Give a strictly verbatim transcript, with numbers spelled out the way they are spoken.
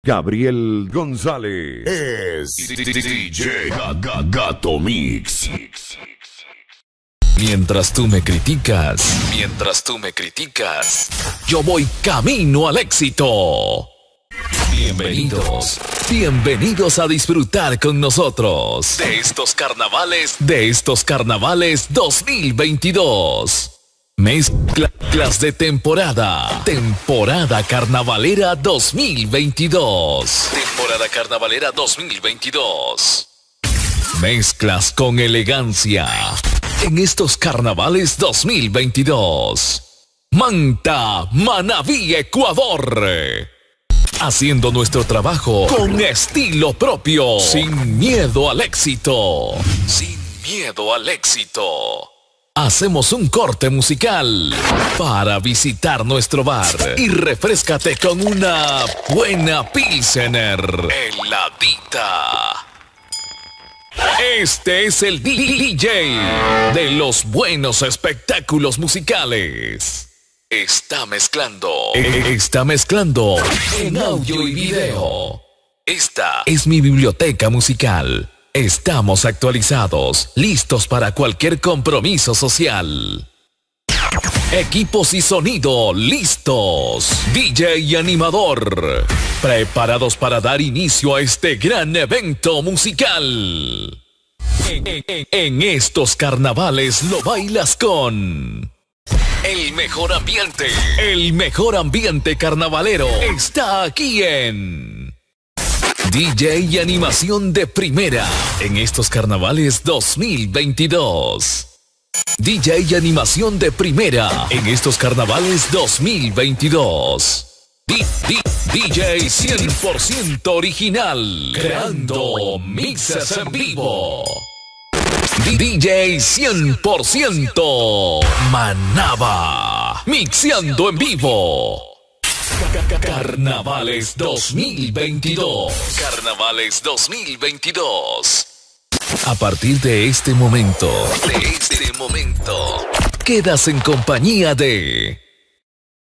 Gabriel González. Es D J Gato Mix. Mientras tú me criticas, mientras tú me criticas, yo voy camino al éxito. Bienvenidos, bienvenidos a disfrutar con nosotros de estos carnavales, de estos carnavales dos mil veintidós. Mezclas de temporada, temporada carnavalera dos mil veintidós. Temporada carnavalera dos mil veintidós. Mezclas con elegancia en estos carnavales dos mil veintidós. Manta, Manabí, Ecuador. Haciendo nuestro trabajo con estilo propio, sin miedo al éxito, sin miedo al éxito. Hacemos un corte musical para visitar nuestro bar y refréscate con una buena pilsener heladita. Este es el D J de los buenos espectáculos musicales. Está mezclando, está mezclando en audio y video. Esta es mi biblioteca musical. Estamos actualizados, listos para cualquier compromiso social. Equipos y sonido listos. D J y animador preparados para dar inicio a este gran evento musical. En, en, en estos carnavales lo bailas con el mejor ambiente. El mejor ambiente carnavalero está aquí en D J y animación de primera en estos carnavales dos mil veintidós. D J y animación de primera en estos carnavales dos mil veintidós. D J cien por ciento original, creando mixes en vivo. D J cien por ciento Manaba, mixeando en vivo. Carnavales dos mil veintidós. Carnavales dos mil veintidós. A partir de este momento, de este momento, quedas en compañía de